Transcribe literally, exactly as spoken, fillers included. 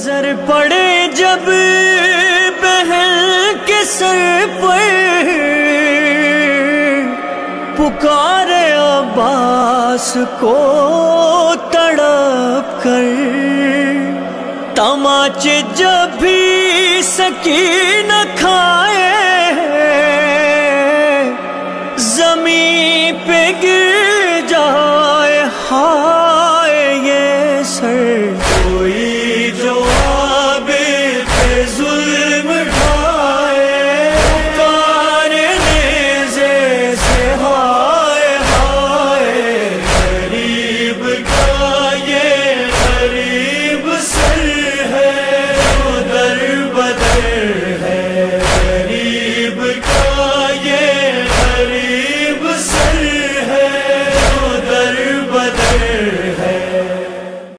नजर पड़े जब बहन के सर पर, पुकारे अब्बास को तड़प कर। तमाचे जब भी सकीना खाए, जमीन पे गिर जाए हाय ये सर। कोई